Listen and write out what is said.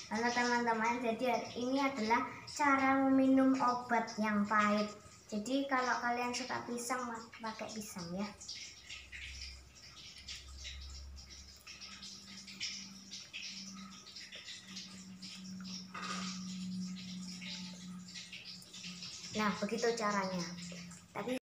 Halo teman-teman, jadi ini adalah cara meminum obat yang pahit. Jadi kalau kalian suka pisang, pakai pisang ya. Nah, begitu caranya. Tapi